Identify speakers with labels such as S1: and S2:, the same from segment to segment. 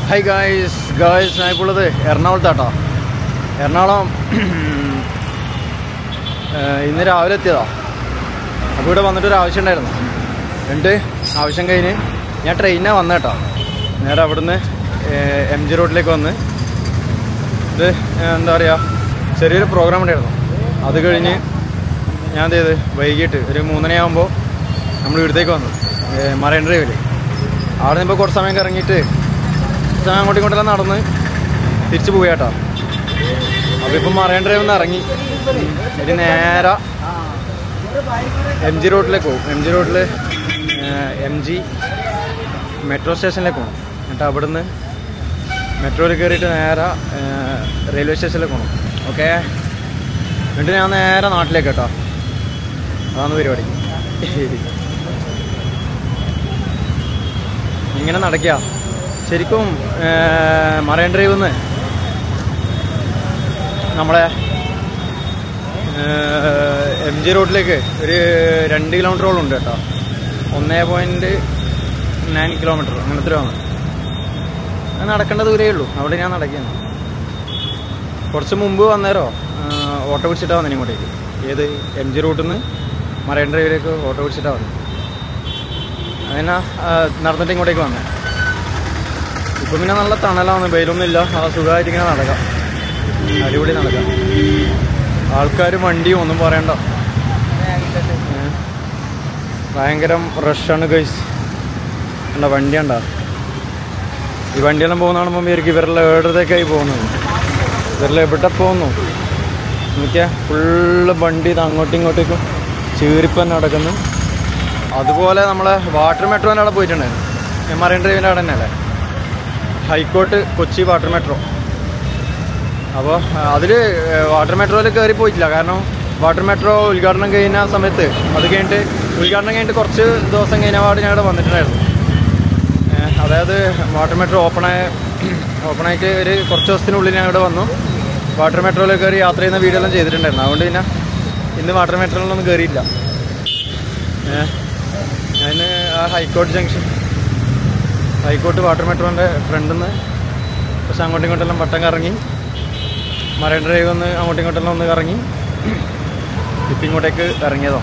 S1: Hi guys ഞാൻ ഇപ്പോൾ ഉള്ളത് എറണാകുളത്താട്ടോ. എറണാകുളം ഇന്ന് രാവിലെ എത്തിയതാ. അപ്പോൾ ഇവിടെ വന്നിട്ടൊരു ആവശ്യം ഉണ്ടായിരുന്നു. എന്നിട്ട് ആവശ്യം കഴിഞ്ഞ് ഞാൻ ട്രെയിനാണ് വന്നത് കേട്ടോ. നേരെ അവിടുന്ന് MG റോഡിലേക്ക് വന്ന് ഇത് എന്താ പറയുക ചെറിയൊരു പ്രോഗ്രാം ഉണ്ടായിരുന്നു. അത് കഴിഞ്ഞ് ഞാൻ എന്ത് ചെയ്ത് വൈകിട്ട് ഒരു 3:30 ആകുമ്പോൾ നമ്മൾ ഇവിടത്തേക്ക് വന്നു മറൈൻ ഡ്രൈവിൽ. അവിടെ നിന്ന് ഇപ്പോൾ കുറച്ച് സമയം ഇറങ്ങിയിട്ട് അങ്ങോട്ടും ഇങ്ങോട്ടെല്ലാം നടന്ന് തിരിച്ച് പോയി കേട്ടോ. അപ്പോൾ ഇപ്പം മറൈൻ ഡ്രൈവിൽ നിന്ന് ഇറങ്ങി ഒരു നേരെ MG റോഡിലേക്ക് പോകും. MG റോഡിൽ MG മെട്രോ സ്റ്റേഷനിലേക്ക് പോകണം. എന്നിട്ട് അവിടുന്ന് മെട്രോയിൽ കയറിയിട്ട് നേരെ റെയിൽവേ സ്റ്റേഷനിലേക്ക് പോകണം. ഓക്കെ, എന്നിട്ട് ഞാൻ നേരെ നാട്ടിലേക്ക് കേട്ടോ. അതാണ് പരിപാടി. ഇങ്ങനെ നടക്കുക. ശരിക്കും മറൈൻ ഡ്രൈവിൽ നിന്ന് നമ്മളെ MG റോഡിലേക്ക് ഒരു 2 കിലോമീറ്ററോളം ഉണ്ട് കേട്ടോ. 1.9 കിലോമീറ്റർ അങ്ങനത്തെ ഒരു നടക്കേണ്ട ദൂരേ ഉള്ളൂ. അവിടെ ഞാൻ നടക്കുകയാണ്. കുറച്ച് മുമ്പ് വന്നേരോ ഓട്ടോ പിടിച്ചിട്ടാണ് വന്നത് ഇങ്ങോട്ടേക്ക്. ഏത് MG റൂട്ടിൽ നിന്ന് മറൈൻ ഡ്രൈവിലേക്ക് ഓട്ടോ പിടിച്ചിട്ടാണ് വന്നത്. അതിനാ നടന്നിട്ട് ഇങ്ങോട്ടേക്ക് വന്നത്. ഇപ്പം പിന്നെ നല്ല തണലാണ്, വെയിലൊന്നുമില്ല. ആ സുഖമായിട്ട് ഇങ്ങനെ നടക്കാം, അടിപൊളി നടക്കാം. ആൾക്കാരും വണ്ടിയും ഒന്നും പറയണ്ട, ഭയങ്കര റഷാണ് ഗൈസ്. അല്ല വണ്ടി ഉണ്ടോ? ഈ വണ്ടിയെല്ലാം പോകുന്ന കാണുമ്പോൾ വിചാരിക്കും ഇവരെല്ലാം എവിടത്തേക്കായി പോകുന്നത്, ഇവരെല്ലാം എവിടെ പോകുന്നു നോക്കിയാൽ ഫുള്ള് വണ്ടി ഇത് അങ്ങോട്ടും ഇങ്ങോട്ടേക്കും ചീറിപ്പന്നെ നടക്കുന്നു. അതുപോലെ നമ്മളെ വാട്ടർ മെട്രോൻ്റെ അവിടെ പോയിട്ടുണ്ടായിരുന്നു. മറൈൻ ഡ്രൈവിൻ്റെ അവിടെ തന്നെയല്ലേ, ഹൈക്കോട്ട് കൊച്ചി വാട്ടർ മെട്രോ. അപ്പോൾ അതിൽ വാട്ടർ മെട്രോയിൽ കയറി പോയിട്ടില്ല. കാരണം വാട്ടർ മെട്രോ ഉദ്ഘാടനം കഴിഞ്ഞ സമയത്ത് ഉദ്ഘാടനം കഴിഞ്ഞിട്ട് കുറച്ച് ദിവസം കഴിഞ്ഞ പാട് ഞാൻ ഇവിടെ വന്നിട്ടുണ്ടായിരുന്നു. അതായത് വാട്ടർ മെട്രോ ഓപ്പണായിട്ട് ഒരു കുറച്ച് ദിവസത്തിനുള്ളിൽ ഞാൻ ഇവിടെ വന്നു. വാട്ടർ മെട്രോയിൽ കയറി യാത്ര ചെയ്യുന്ന വീഡിയോ എല്ലാം ചെയ്തിട്ടുണ്ടായിരുന്നു. അതുകൊണ്ട് പിന്നെ ഇന്ന് വാട്ടർ മെട്രോയിലൊന്നും കയറിയില്ല. ഞാൻ ആ ഹൈക്കോട്ട് വാട്ടർ മെട്രോൻ്റെ ഫ്രണ്ടിൽ നിന്ന് പക്ഷെ അങ്ങോട്ടും ഇങ്ങോട്ടെല്ലാം വട്ടം കറങ്ങി മറൈൻ ഡ്രൈവ് ഒന്ന് അങ്ങോട്ടും ഇങ്ങോട്ടെല്ലാം ഒന്ന് കറങ്ങി ഇപ്പം ഇങ്ങോട്ടേക്ക് ഇറങ്ങിയതോ.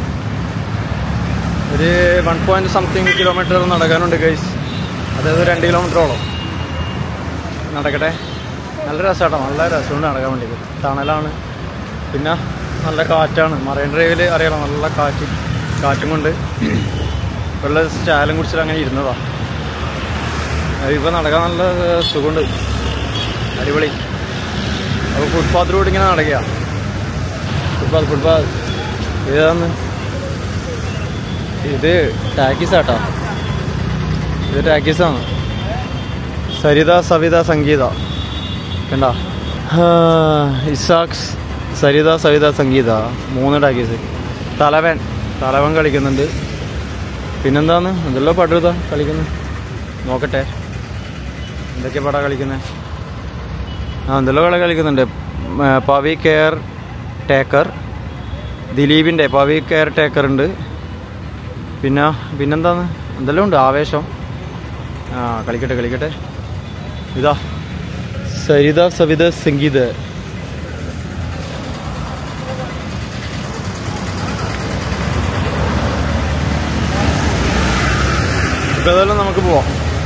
S1: ഒരു 1.something കിലോമീറ്റർ നടക്കാനുണ്ട് ഗൈസ്. അതായത് 2 കിലോമീറ്ററോളം നടക്കട്ടെ. നല്ല രസമാട്ടോ, നല്ല രസമുണ്ട് നടക്കാൻ വേണ്ടി. തണലാണ്, പിന്നെ നല്ല കാറ്റാണ്. മറൈൻ ഡ്രൈവിൽ അറിയാലോ, നല്ല കാറ്റും കൊണ്ട് വെള്ള സ്റ്റാലും കുടിച്ചിട്ട് അങ്ങനെ ഇരുന്നതാണ്. ഇപ്പോൾ നടക്കാൻ നല്ല സുഖമുണ്ട്, അടിപൊളി. അപ്പോൾ ഫുട്പാത്തിലൂടെ ഇങ്ങനെ നടക്കുക. ഫുട്പാത്ത് ഏതാന്ന്? ഇത് ടാക്കീസാട്ടോ, ഇത് ടാക്കീസാണ്. സരിത സവിത സംഗീത കണ്ട, ഇസാക്സ് സരിത സവിത സംഗീത 3 ടാക്കീസ്. തലവൻ കളിക്കുന്നുണ്ട്. പിന്നെന്താന്ന് എന്തെല്ലോ പാട്ടെടുത്താ കളിക്കുന്നത് നോക്കട്ടെ, എന്തൊക്കെ പാടാ കളിക്കുന്നത്? എന്തെല്ലോ കളി കളിക്കുന്നുണ്ട്. പവി കെയർ ടേക്കർ, ദിലീപിൻ്റെ പവി കെയർ ടേക്കർ ഉണ്ട്. പിന്നെന്താന്ന് എന്തെല്ലാം ഉണ്ട്. ആവേശം. കളിക്കട്ടെ. ഇതാ സരിത സവിത സംഗീത. ഇപ്പം ഏതായാലും നമുക്ക് പോവാം.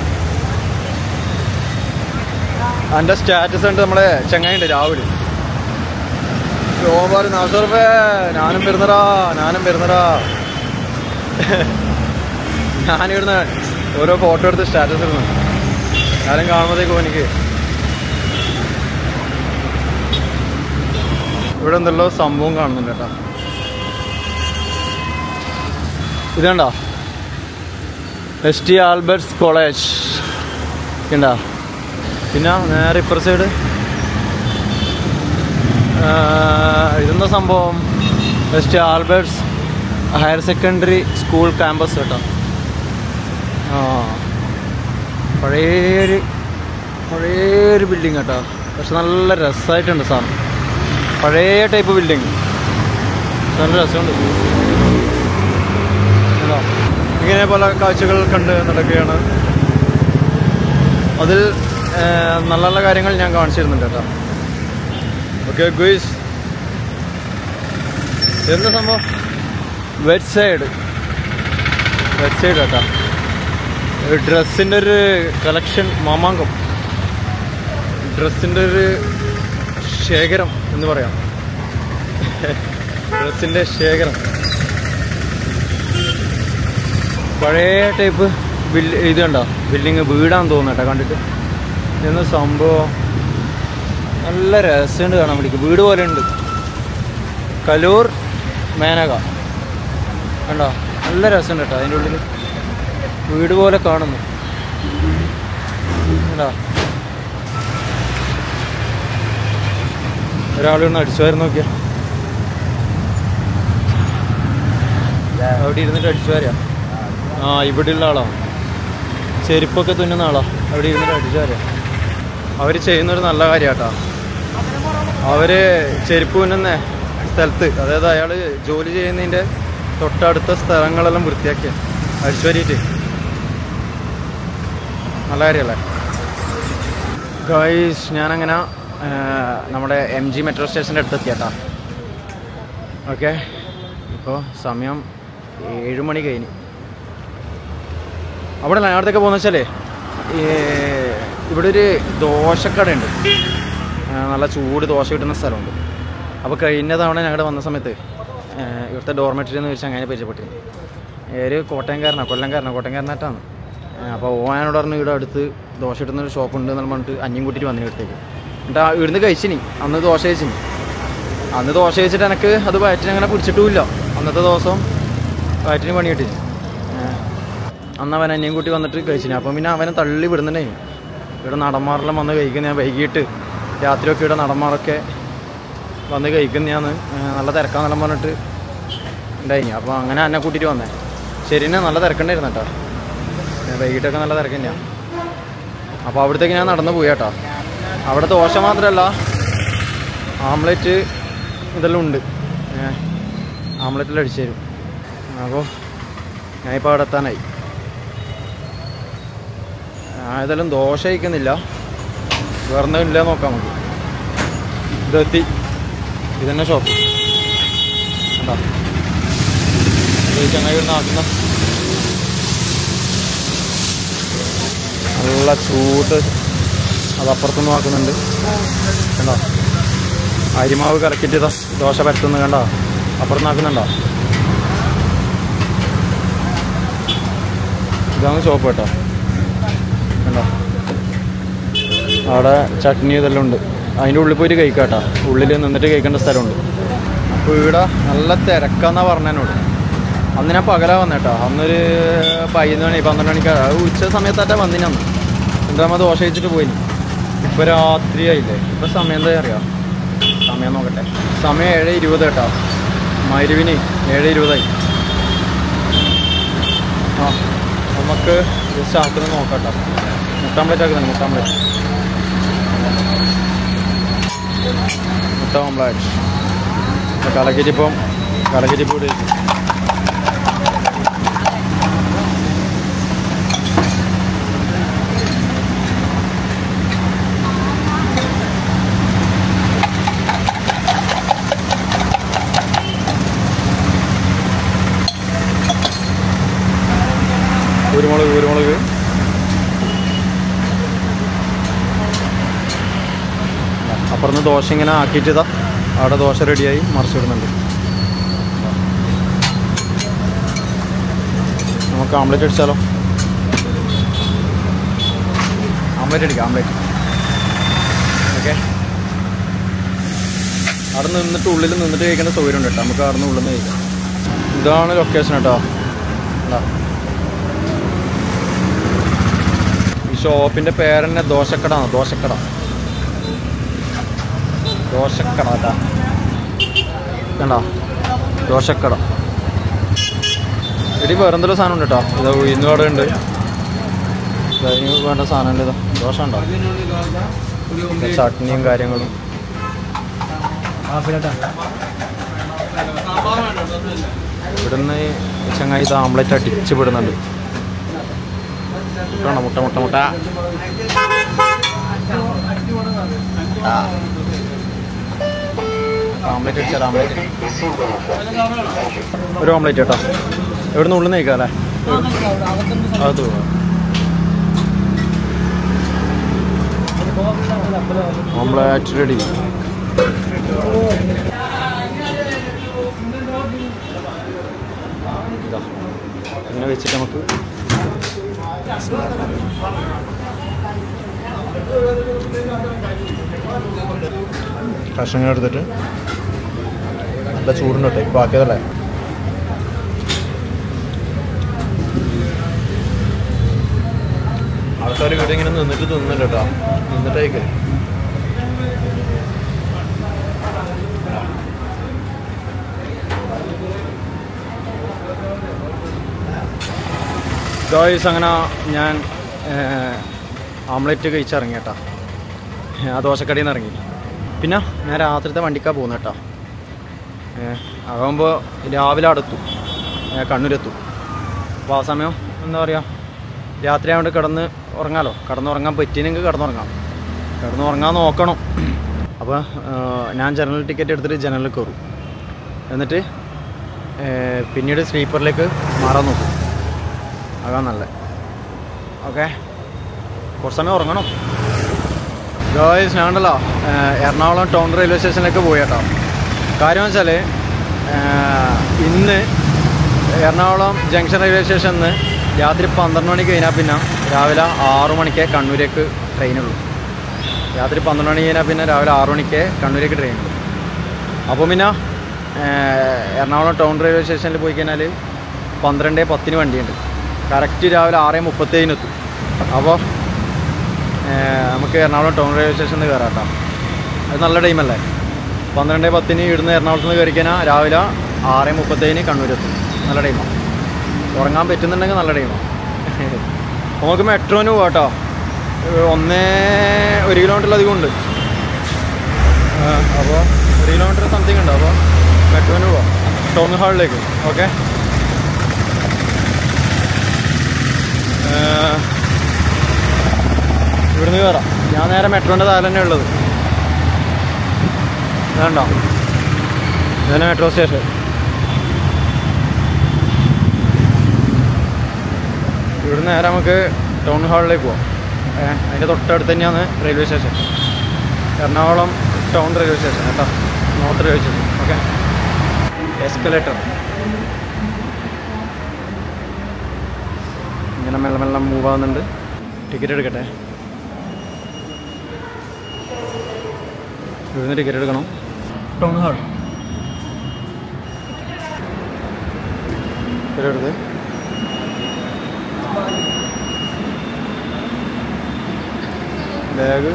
S1: എൻ്റെ സ്റ്റാറ്റസ് ഉണ്ട്, നമ്മളെ ചങ്ങായിണ്ട് രാഹുൽ. ഓവർ 400 രൂപ. ഞാനും വരുന്നടാ. ഞാനിവിടുന്ന് ഓരോ ഫോട്ടോ എടുത്ത് സ്റ്റാറ്റസ് ഇടുന്നു. ഞാനും കാണുമ്പോഴത്തേക്കും എനിക്ക് ഇവിടെ എന്തെല്ലോ സംഭവം കാണുന്നുണ്ട് കേട്ടോ. ഇതുണ്ടോ ST ആൽബർട്ട്സ് കോളേജ് ഉണ്ടോ? പിന്നെ നേരെ ഇപ്പുറ സൈഡ് ഇതെന്താ സംഭവം? ST Albert's higher secondary school campus കേട്ടോ. പഴയൊരു ബിൽഡിങ് കേട്ടോ. പക്ഷെ നല്ല രസമായിട്ടുണ്ട് സാധനം. പഴയ ടൈപ്പ് ബിൽഡിങ്, നല്ല രസമുണ്ട്. ഇങ്ങനെ പല കാഴ്ചകൾ കണ്ട് നടക്കുകയാണ്. അതിൽ നല്ല നല്ല കാര്യങ്ങൾ ഞാൻ കാണിച്ചു തരുന്നുണ്ട് കേട്ടോ. ഓക്കെ ഗുയ്സ്, എന്താ സംഭവം? വെറ്റ് സൈഡ് കേട്ടോ. ഡ്രസ്സിൻ്റെ ഒരു കളക്ഷൻ, മാമാങ്കം, ഡ്രസ്സിൻ്റെ ഒരു ശേഖരം എന്ന് പറയാം. ഡ്രസ്സിൻ്റെ ശേഖരം, പഴയ ടൈപ്പ് ഇത് കണ്ടോ, ബിൽഡിങ് വീടാന്ന് തോന്നുന്നു കേട്ടോ കണ്ടിട്ട്. ഇതെന്ന് സംഭവം നല്ല രസമുണ്ട് കാണാൻ വേണ്ടിക്ക്. വീട് പോലെ ഉണ്ട്. കലൂർ മേനക കണ്ടോ, നല്ല രസമുണ്ട് കേട്ടോ. അതിൻ്റെ ഉള്ളിൽ വീട് പോലെ കാണുന്നു കണ്ടോ. ഒരാളൊന്ന് അടിച്ചു വരുന്ന നോക്കിയാ, അവിടെ ഇരുന്നിട്ട് അടിച്ചു വരാ. ആ ഇവിടെയുള്ള ആളാണ്, ചെരുപ്പൊക്കെ തുന്നുന്ന ആളാ. അവിടെ ഇരുന്നിട്ട് അടിച്ചു വരാ. അവർ ചെയ്യുന്നൊരു നല്ല കാര്യം കേട്ടോ. അവർ ചെരുപ്പ് തുന്നുന്ന സ്ഥലത്ത്, അതായത് അയാൾ ജോലി ചെയ്യുന്നതിൻ്റെ തൊട്ടടുത്ത സ്ഥലങ്ങളെല്ലാം വൃത്തിയാക്കിയ അടിച്ചു വരിയിട്ട് നല്ല കാര്യമല്ലേ ഗൈസ്. ഞാനങ്ങനെ നമ്മുടെ MG മെട്രോ സ്റ്റേഷൻ്റെ അടുത്തെത്തിയാട്ടാ. ഓക്കെ, ഇപ്പോൾ സമയം 7 മണി കഴിഞ്ഞ്. അവിടെ നേരത്തൊക്കെ പോകുന്ന വെച്ചാലേ ഇവിടെ ഒരു ദോശക്കടയുണ്ട്, നല്ല ചൂട് ദോശ കിട്ടുന്ന സ്ഥലമുണ്ട്. അപ്പോൾ കഴിഞ്ഞ തവണ ഞങ്ങളുടെ വന്ന സമയത്ത് ഇവിടുത്തെ ഡോർമെറ്ററി എന്ന് വെച്ചാൽ അങ്ങനെ പരിചയപ്പെട്ടു. ഒരു കോട്ടയംകാരനാണ്, കോട്ടയംകാരനായിട്ടാണ്. അപ്പോൾ ഓനോട് പറഞ്ഞ് ഇവിടെ അടുത്ത് ദോശ കിട്ടുന്നൊരു ഷോപ്പുണ്ട് എന്ന് പറഞ്ഞിട്ട് അഞ്ഞും കൂട്ടിയിട്ട് വന്നിന് ഇവിടത്തേക്ക്. എന്നിട്ട് ഇവിടുന്ന് കഴിച്ചിനി. അന്ന് ദോശ കഴിച്ചിനി. അന്ന് ദോശ കഴിച്ചിട്ട് എനിക്ക് അത് വയറ്റിന് അങ്ങനെ പിടിച്ചിട്ടുമില്ല. അന്നത്തെ ദിവസം വയറ്റിന് പണി കിട്ടിന്. അന്ന് അവൻ അഞ്ഞും കൂട്ടി വന്നിട്ട് കഴിച്ചിനി. അപ്പം പിന്നെ അവനെ തള്ളി വിടുന്നുണ്ടേ. ഇവിടെ നടന്മാരെല്ലാം വന്ന് കഴിക്കുന്ന ഞാൻ വൈകിട്ട് രാത്രിയൊക്കെ ഇവിടെ നടന്മാരൊക്കെ വന്ന് കഴിക്കുന്നതാന്ന്, നല്ല തിരക്കാന്നെല്ലാം പറഞ്ഞിട്ട് ഉണ്ടായിനി. അപ്പോൾ അങ്ങനെ എന്നെ കൂട്ടിയിട്ട് വന്നേ. ശരിയെന്നെ നല്ല തിരക്കുണ്ടായിരുന്നു കേട്ടോ. വൈകിട്ടൊക്കെ നല്ല തിരക്ക് തന്നെയാണ്. അപ്പോൾ അവിടത്തേക്ക് ഞാൻ നടന്നു പോയി കേട്ടോ. അവിടെ ദോശ മാത്രമല്ല, ആംലെറ്റ് ഇതെല്ലാം ഉണ്ട്. ആംലെറ്റെല്ലാം അടിച്ചു തരും. അപ്പോൾ ഞാനിപ്പോൾ അവിടെ എത്താനായി. ഇതെല്ലാം ദോശ കഴിക്കുന്നില്ല, വേറെ ഇല്ല നോക്കാൻ മതി. ഇതെത്തി, ഇതന്നെ ഷോപ്പ് കണ്ടോ. ചങ്ങായി ഇവിടെ ആക്കുന്ന നല്ല ചൂട്ട് അതപ്പുറത്തുനിന്ന് ആക്കുന്നുണ്ട് കണ്ടോ. അരിമാവ് കലക്കിയിട്ട് ദോശ പരത്തുന്നത് കണ്ടോ, അപ്പുറത്ത് ആക്കുന്നുണ്ടോ. ഇതാണ് ഷോപ്പ് കേട്ടോ കണ്ടോ. അവിടെ ചട്നി ഇതെല്ലാം ഉണ്ട്. അതിൻ്റെ ഉള്ളിൽ പോയിട്ട് കഴിക്കാം കേട്ടോ. ഉള്ളിൽ നിന്നിട്ട് കഴിക്കേണ്ട സ്ഥലമുണ്ട്. അപ്പോൾ ഇവിടെ നല്ല തിരക്കാന്നാണ് പറഞ്ഞതിനോട്. അന്ന് ഞാൻ പകലാ വന്നേട്ടോ. അന്നൊരു 11 മണി 12 മണിക്കാണ്, ഉച്ച സമയത്താറ്റാ വന്നിനന്ന്. എന്താകുമ്പോൾ ദോശ കഴിച്ചിട്ട് പോയി. ഇപ്പോൾ രാത്രിയായില്ലേ. ഇപ്പോൾ സമയം എന്താ അറിയാം, സമയം നോക്കട്ടെ. സമയം 7:20 കേട്ടോ. മഗ്‌രിബിന് 7:20. ആ നമുക്ക് ജസ്റ്റ് ആക്കുന്ന നോക്കാം കേട്ടോ. മുട്ടാംപ്ലേറ്റ് ആക്കുന്നുണ്ട്. മുട്ട ഓംപ്ലേറ്റ് കലക്കിറ്റിപ്പം കൂടി കുരുമുളക് അപ്പുറത്ത് ദോശ ഇങ്ങനെ ആക്കിയിട്ടതാ. അവിടെ ദോശ റെഡിയായി മറിച്ചിടുന്നുണ്ട്. നമുക്ക് ആംപ്ലേറ്റ് അടിച്ചാലോ? ആംപ്ലേറ്റ് അടിക്കാം, ആംപ്ലേറ്റ്. ഓക്കെ, അവിടെ നിന്നിട്ട് ഉള്ളിൽ നിന്നിട്ട് കഴിക്കേണ്ട സൗകര്യം ഉണ്ട് കേട്ടോ. നമുക്ക് അവിടെ നിന്ന് ഉള്ളിൽ നിന്ന് കഴിക്കാം. ഇതാണ് ലൊക്കേഷൻ കേട്ടോ. ഈ ഷോപ്പിൻ്റെ പേര് തന്നെ ദോശക്കട കേട്ടോ. കണ്ടോ, ദോശക്കട. ഇടി വേറെന്തെങ്കിലും സാധനം ഉണ്ട് കേട്ടോ. ഇതാ ഉഴുന്ന് കട ഉണ്ട്. അതിന് വേണ്ട സാധനം ഉണ്ട്. ഇതാ ദോശ ഉണ്ടോ, ചട്നിയും കാര്യങ്ങളും. ഇവിടുന്ന് ചങ്ങായി ഇത് ആംപ്ലേറ്റ് അടിച്ച് വിടുന്നുണ്ട്. മുട്ട മുട്ട മുട്ട ഓംലെറ്റ് അടിച്ചാൽ ഓംലെറ്റ് ഒരു ഓംലെറ്റ് കേട്ടോ. എവിടെ നിന്ന് ഉള്ളിൽ നിൽക്കാം അല്ലേ? അകത്ത് പോകാം. Omelette ready. ഇങ്ങനെ വെച്ചിട്ട് നമുക്ക് കഷ്ണങ്ങൾ എടുത്തിട്ട് നല്ല ചൂടുണ്ട് കേട്ടോ. ഇപ്പോൾ ആക്കിയതല്ലേ. ആൾക്കാർ ഇവിടെ ഇങ്ങനെ നിന്നിട്ട് തിന്നില്ല കേട്ടോ. നിന്നിട്ടേക്ക് ഗോയ്സ് അങ്ങനെ ഞാൻ ഓംലെറ്റ് കഴിച്ചിറങ്ങി കേട്ടോ. ആ ദോശക്കടിയിൽ നിന്ന് ഇറങ്ങി. പിന്നെ ഞാൻ രാത്രിത്തെ വണ്ടിക്കാണ് പോകുന്നത് കേട്ടോ. അതാകുമ്പോൾ രാവിലെ അടുത്തു കണ്ണൂരെത്തും. അപ്പോൾ ആ സമയം എന്താ പറയുക, രാത്രി ആയതുകൊണ്ട് കിടന്നുറങ്ങാൻ പറ്റിയെങ്കിൽ കിടന്നുറങ്ങാൻ നോക്കണം. അപ്പോൾ ഞാൻ ജനറൽ ടിക്കറ്റ് എടുത്തിട്ട് ജനറലിൽ കയറും. എന്നിട്ട് പിന്നീട് സ്ലീപ്പറിലേക്ക് മാറാൻ നോക്കും. അതാണ് നല്ലത്. ഓക്കെ, കുറച്ച് സമയം ഉറങ്ങണം. ഗോയ്സ് ഞാനുണ്ടല്ലോ എറണാകുളം ടൗൺ റെയിൽവേ സ്റ്റേഷനിലേക്ക് പോയി കേട്ടോ. കാര്യം വെച്ചാൽ ഇന്ന് എറണാകുളം ജംഗ്ഷൻ റെയിൽവേ സ്റ്റേഷനിൽ നിന്ന് രാത്രി 12 മണിക്ക് കഴിഞ്ഞാൽ പിന്നെ രാവിലെ 6 മണിക്കേ കണ്ണൂരേക്ക് ട്രെയിനുള്ളൂ. രാത്രി 12 മണി കഴിഞ്ഞാൽ പിന്നെ രാവിലെ 6 മണിക്കേ കണ്ണൂരേക്ക് ട്രെയിനുള്ളൂ. അപ്പോൾ പിന്നെ എറണാകുളം ടൗൺ റെയിൽവേ സ്റ്റേഷനിൽ പോയി കഴിഞ്ഞാൽ 12:10 വണ്ടിയുണ്ട്. കറക്റ്റ് രാവിലെ 6:30 എത്തും. അപ്പോൾ നമുക്ക് എറണാകുളം ടൗൺ റെയിൽവേ സ്റ്റേഷനിൽ കയറാം കേട്ടോ. അത് നല്ല ടൈമല്ലേ. 12:10 ഇവിടുന്ന് എറണാകുളത്ത് നിന്ന് കയറി കഴിഞ്ഞാൽ രാവിലെ 6:30 കണ്ണൂരെത്തും. നല്ല ടൈമാണ്. ഉറങ്ങാൻ പറ്റുന്നുണ്ടെങ്കിൽ നല്ല ടൈമാണ്. നമുക്ക് മെട്രോന് പോകാം കേട്ടോ. 1 കിലോമീറ്ററിലധികം ഉണ്ട്. അപ്പോൾ 1 കിലോമീറ്റർ സംതിങ് ഉണ്ട്. അപ്പോൾ മെട്രോന് പോവാം ടൗൺ ഹാളിലേക്ക്. ഓക്കെ, ഇവിടുന്ന് കയറാം. ഞാൻ നേരെ മെട്രോൻ്റെ താഴെ തന്നെ ഉള്ളത്. വേണ്ടോ, ഇതന്നെ മെട്രോ സ്റ്റേഷൻ. ഇവിടുന്ന് നേരെ നമുക്ക് ടൗൺ ഹാളിലേക്ക് പോവാം. അതിൻ്റെ തൊട്ടടുത്ത് തന്നെയാണ് railway station. Ernakulam town railway station കേട്ടോ, north railway station. Okay, escalator ഇങ്ങനെ മെല്ലെ മെല്ലെ മൂവ് ആവുന്നുണ്ട്. ടിക്കറ്റ് എടുക്കട്ടെ. ഇവിടുന്ന് ടിക്കറ്റ് എടുക്കണം. ടൗൺ ഹാൾ ടിക്കറ്റ് എടുത്ത് ബാഗ്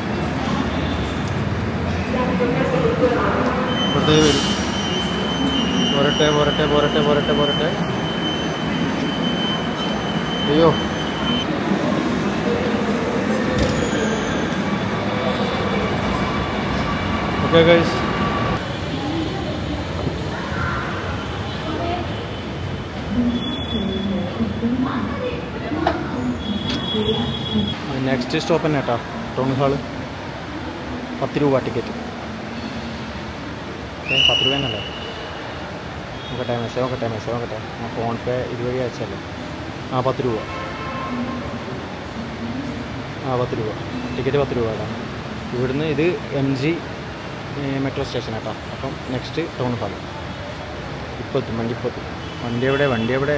S1: ഇവിടുത്തേക്ക് വരും. പോരട്ടെ. അയ്യോ, ഓക്കെ ഗൈസ്. നെക്സ്റ്റ് സ്റ്റോപ്പ് തന്നെ കേട്ടോ ടൗൺ ഹാള്. 10 രൂപ ടിക്കറ്റ്. 10 രൂപ തന്നെയല്ലേ? നോക്കട്ടെ, മെസ്സേജ് നോക്കട്ടെ. ഞാൻ ഫോൺ പേ ഇതുവഴി അയച്ചല്ലേ. 10 രൂപ. 10 രൂപ ടിക്കറ്റ്. 10 രൂപ കേട്ടോ. ഇവിടുന്ന് ഇത് MG മെട്രോ സ്റ്റേഷൻ കേട്ടോ. അപ്പം നെക്സ്റ്റ് ടൗൺ ഹാൾ. വണ്ടി എവിടെ?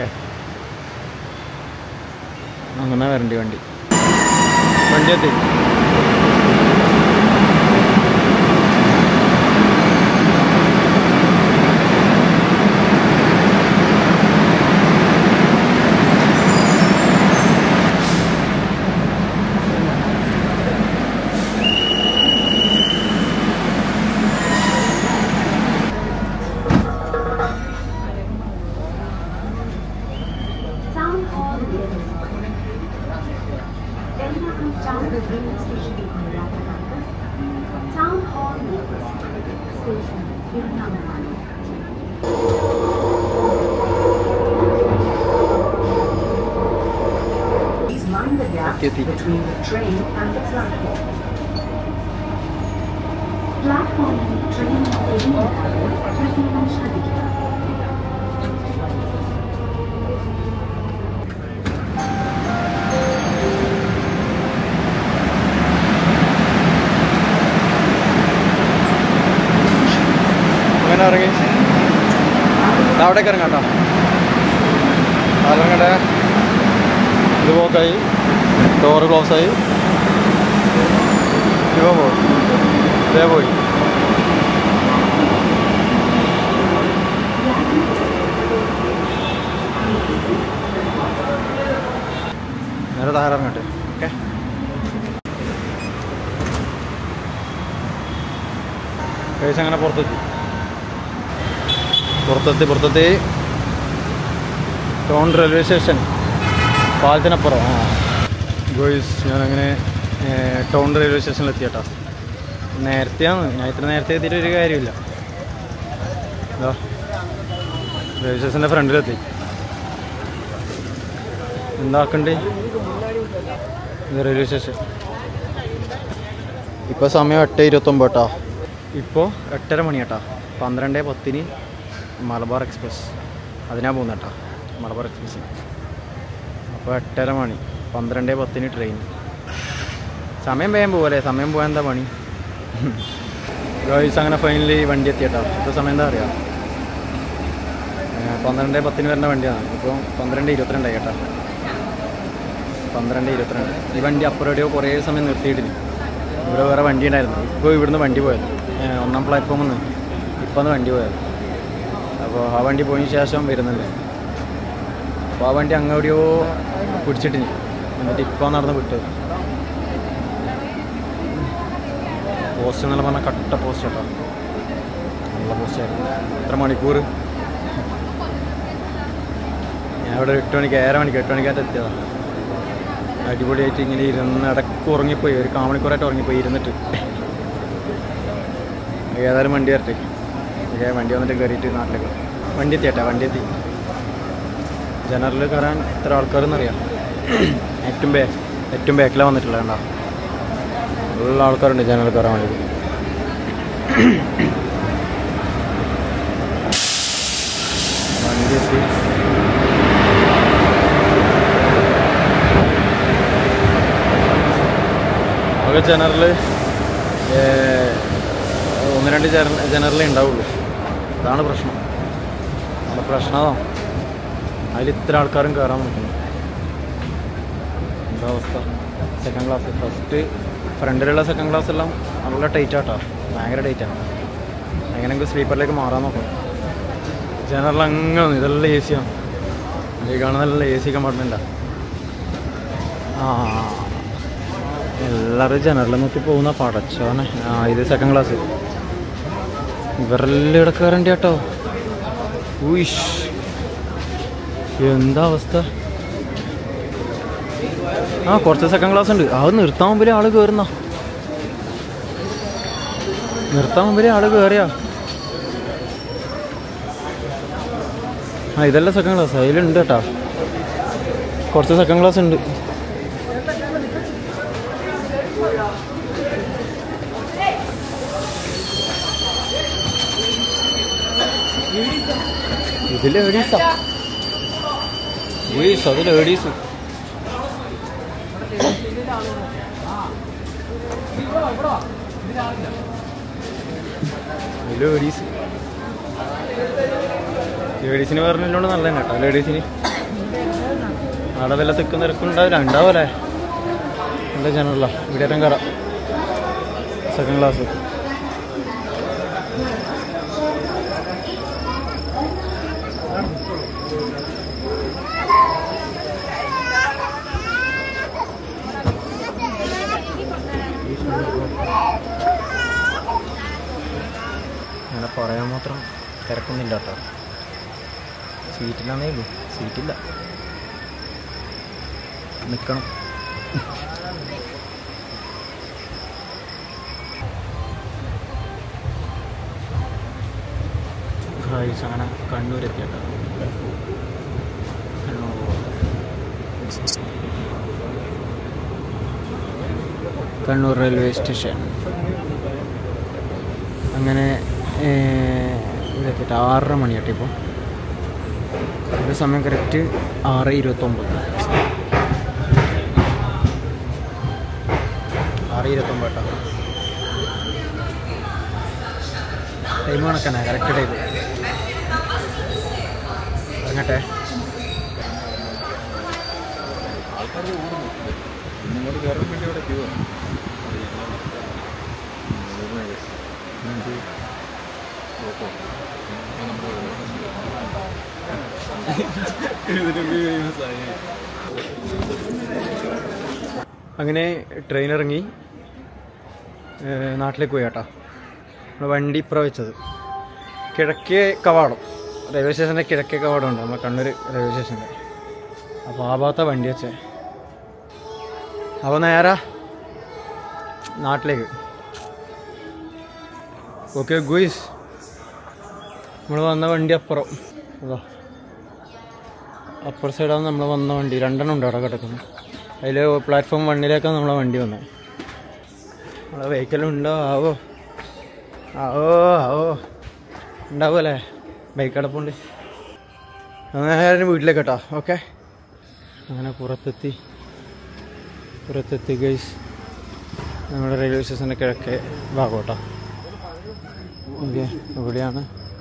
S1: അങ്ങനെ വരണ്ടി വണ്ടി എത്തി. എത്തി. അങ്ങനെ ഇറങ്ങി അവിടേക്ക് ഇറങ്ങാം കേട്ടോ. അതിലങ്ങടെ ഇത് ബ്ലോക്കായി, ഡോറ് ക്ലോസായി. ഇവ പോയി, ഇതേ പോയി. നേരെ താഴെ ഇറങ്ങട്ടെ. ഓക്കെ, കഴിച്ച് അങ്ങനെ പുറത്തെത്തി ടൗൺ റെയിൽവേ സ്റ്റേഷൻ പാലത്തിനപ്പുറം. ഗോയ്സ്, ഞാനങ്ങനെ ടൗൺ റെയിൽവേ സ്റ്റേഷനിൽ എത്തിയേട്ടാ. നേരത്തെയാണ്, ഞാൻ ഇത്ര നേരത്തെ എത്തിയിട്ട് ഒരു കാര്യമില്ല. എന്താ റെയിൽവേ സ്റ്റേഷൻ്റെ ഫ്രണ്ടിലെത്തി. എന്താക്കണ്ടേ, ഇത് റെയിൽവേ സ്റ്റേഷൻ. ഇപ്പോൾ സമയം 8:29 കേട്ടോ. ഇപ്പോൾ 8:30 മണിയാട്ടാ. 12:10 മലബാർ എക്സ്പ്രസ് അതിനാ പോകുന്ന കേട്ടോ, മലബാർ എക്സ്പ്രസ്. അപ്പോൾ 8:30 മണി, 12:10 ട്രെയിൻ. സമയം വേഗം പോകല്ലേ, സമയം പോകാൻ എന്താ പണി. ഗോയ്സ്, അങ്ങനെ ഫൈനലി വണ്ടി എത്തിയേട്ടാ. ഇപ്പോൾ സമയം എന്താ അറിയാം, 12:10 വരുന്ന വണ്ടിയാണ്. ഇപ്പോൾ 12:22 കേട്ടോ. 12:22. ഈ വണ്ടി അപ്പുറം എവിടെയോ കുറേ സമയം നിർത്തിയിട്ടില്ല. ഇവിടെ വേറെ വണ്ടി ഉണ്ടായിരുന്നു. ഇപ്പോൾ ഇവിടുന്ന് വണ്ടി പോയത്, 1ാം പ്ലാറ്റ്ഫോമിൽ നിന്ന് ഇപ്പോൾ ഒന്ന് വണ്ടി പോയത്. അപ്പോൾ ആ വണ്ടി പോയതിന് ശേഷം വരുന്നുണ്ട്. അപ്പോൾ ആ വണ്ടി അങ്ങോടെയോ പിടിച്ചിട്ടിനി, എന്നിട്ട് ഇപ്പോൾ നടന്ന് വിട്ടത്. പോസ്റ്റ് എന്നല്ല പറഞ്ഞാൽ കട്ട പോസ്റ്റ് കേട്ടോ, നല്ല പോസ്റ്റായിരുന്നു. എത്ര മണിക്കൂർ. ഞാൻ ഇവിടെ 8 മണിക്ക് 8 മണിക്കായിട്ട് എത്തിയതാണ്. അടിപൊളിയായിട്ട് ഇങ്ങനെ ഇരുന്ന് ഇടയ്ക്ക് ഉറങ്ങിപ്പോയി, ഒരു 1/4 മണിക്കൂറായിട്ട് ഉറങ്ങിപ്പോയി ഇരുന്നിട്ട്. ഏതായാലും വണ്ടി വരട്ടെ. വണ്ടി വന്നിട്ട് കയറിയിട്ട് നാട്ടിലേക്ക് വണ്ടി എത്തിയേട്ടാ. വണ്ടി എത്തി. ജനറൽ കയറാൻ എത്ര ആൾക്കാരെന്നറിയാം. ഏറ്റവും ബാക്കിലാണ് വന്നിട്ടുള്ളത്. കണ്ടോ, ഉള്ള ആൾക്കാരുണ്ട് ജനറൽ കയറാൻ വേണ്ടി. വണ്ടി എത്തി. ആകെ ജനറൽ 1-2 ജനറലേ ഉണ്ടാവുള്ളൂ. അതാണ് പ്രശ്നം. നമ്മുടെ പ്രശ്നമോ അതിൽ ഇത്ര ആൾക്കാരും കയറാൻ നോക്കുന്നു. എന്താ അവസ്ഥ. സെക്കൻഡ് ക്ലാസ്, ഫസ്റ്റ് ഫ്രണ്ടിലുള്ള സെക്കൻഡ് ക്ലാസ് എല്ലാം നല്ല ടൈറ്റാട്ടോ, ഭയങ്കര ടൈറ്റാണ്. എങ്ങനെയെങ്കിലും സ്ലീപ്പറിലേക്ക് മാറാൻ നോക്കണം. ജനറൽ അങ്ങനെ ഇതെല്ലാം എ സിയാണ്. ഈ കാണുന്നതല്ല എ സി കമ്പാർട്ട്മെൻറ്റാണ്. എല്ലാവരും ജനറൽ നോക്കി പോകുന്ന പടച്ചോനെ. ഇത് സെക്കൻഡ് ക്ലാസ്. ഇവരെല്ലാം ഇവിടെ കയറേണ്ടി കേട്ടോ. ഉയ്ഷ്, എന്താ അവസ്ഥ. കുറച്ച് സെക്കൻഡ് ക്ലാസ് ഉണ്ട്. അത് നിർത്താൻ മുമ്പിൽ ആള് കയറുന്ന, കയറിയാ. ഇതല്ല സെക്കൻഡ് ക്ലാസ്, അതിലുണ്ട് കേട്ടോ. കുറച്ച് സെക്കൻഡ് ക്ലാസ് ഉണ്ട്. ഇത് ലേഡീസാ. അത് ലേഡീസ്. ലേഡീസിന് പറഞ്ഞില്ലോണ്ട് നല്ല തന്നെ കേട്ടോ. ലേഡീസിന് അവിടെ വല്ല തിക്കും തിരക്കുണ്ടാവില്ല, ഉണ്ടാവല്ലേ. നല്ല ജനറലാ. ഇവിടെ കയറാം. Second class. അങ്ങനെ പറയാൻ മാത്രം തിരക്കൊന്നുമില്ല കേട്ടോ. സീറ്റിലാണേ ഉള്ളൂ, സീറ്റില്ല, നിൽക്കണം. അങ്ങനെ കണ്ണൂരെത്തി കേട്ടോ. Kannur Kannur railway station. അങ്ങനെ ഇതെത്തിയിട്ട് 6:30 മണിയാട്ടെ. ഇപ്പോൾ ഒരു സമയം കറക്റ്റ് 6:29. 6:29 കേട്ടോ. ടൈം കണക്കാണ്, കറക്റ്റ് ടൈം. ഇറങ്ങട്ടെ. അങ്ങനെ ട്രെയിൻ ഇറങ്ങി നാട്ടിലേക്ക് പോയി കേട്ടോ. നമ്മൾ വണ്ടി ഇപ്പുറം വെച്ചത് കിഴക്കേ കവാടം, റെയിൽവേ സ്റ്റേഷൻ്റെ കിഴക്കേ കവാടം ഉണ്ട് നമ്മൾ കണ്ണൂർ റെയിൽവേ സ്റ്റേഷൻ്റെ. അപ്പോൾ ആ ഭാഗത്താണ് വണ്ടി വെച്ചേ. അപ്പോൾ നേരെ നാട്ടിലേക്ക്. ഓക്കെ ഗുയ്സ്, നമ്മൾ വന്ന വണ്ടി അപ്പുറം അതോ അപ്പുറം സൈഡാണ് നമ്മൾ വന്ന വണ്ടി. 2 ഉണ്ട് അവിടെ കിടക്കുന്നു. അതിൽ പ്ലാറ്റ്ഫോം 1-ലേക്കാണ് നമ്മളെ വണ്ടി വന്നത്. നമ്മളെ വെഹിക്കലുണ്ടോ ആവോ ഉണ്ടാവും അല്ലേ? ബൈക്ക് അടപ്പുണ്ട്. നേരെ വീട്ടിലേക്ക് കേട്ടോ. ഓക്കെ, അങ്ങനെ പുറത്തെത്തി ഗൈസ്. നമ്മുടെ റെയിൽവേ സ്റ്റേഷൻ്റെ കിഴക്കേ ഭാഗം കേട്ടോ. ഓക്കെ, ഇവിടെയാണ്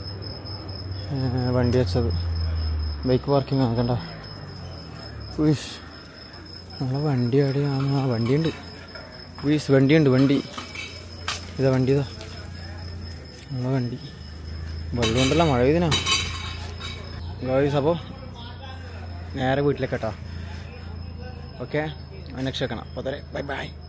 S1: വണ്ടി വെച്ചത്. ബൈക്ക് പാർക്കിംഗ് ആക്കണ്ട. ഉയ്ഷ്, നമ്മളെ വണ്ടി എവിടെയാണ്? ആ വണ്ടിയുണ്ട് ഉയ്സ്, വണ്ടി ഇതാ വണ്ടി. ഇതാ നമ്മളെ വണ്ടി. വെള്ളം ഉണ്ടല്ലോ, മഴ പെയ്തിനാ ഗൈസ്. അപ്പോൾ നേരെ വീട്ടിലേക്ക് കേട്ടോ. ഓക്കെ, നെക്സ്റ്റ് വെക്കണം. അപ്പോൾ ബൈ ബൈ.